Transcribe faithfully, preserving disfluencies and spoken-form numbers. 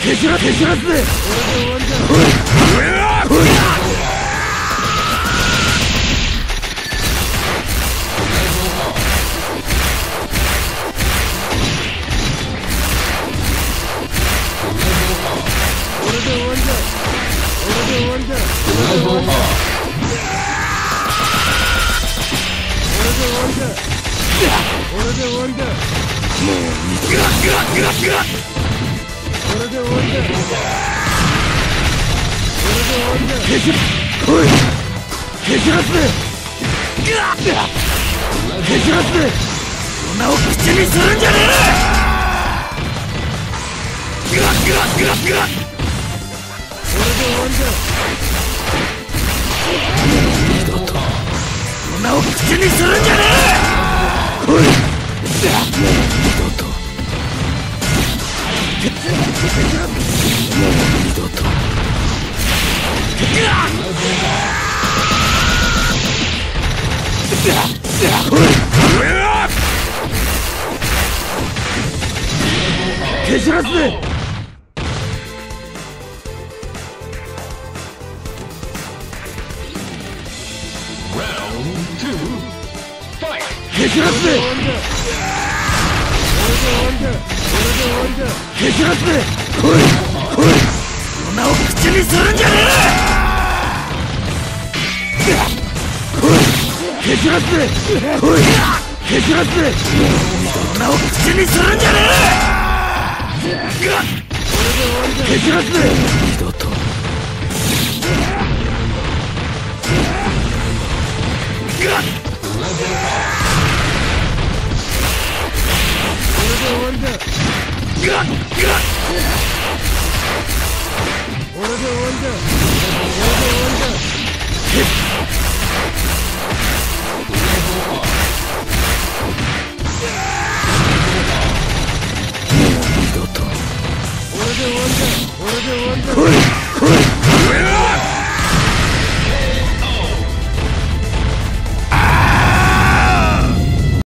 蹴散ら蹴散らすぜ。女を口にするんじゃねえ。グラグラグラグラ。これで終わりだ。二度と女を口にするんじゃねえ。来い。二度と二度と蹴散らすぜ。蹴散らすぜ。蹴散らすぜ。来い来い。女を口にするんじゃねえ。来い。蹴散らすぜ。来い。蹴散らすぜ。女を口にするんじゃねえ。蹴散らすぜ。二度と来い。